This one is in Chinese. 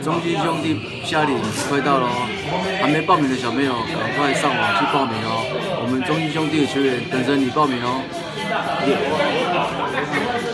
中信兄弟夏令营快到了哦，还没报名的小朋友赶快上网去报名哦。我们中信兄弟的球员等着你报名哦。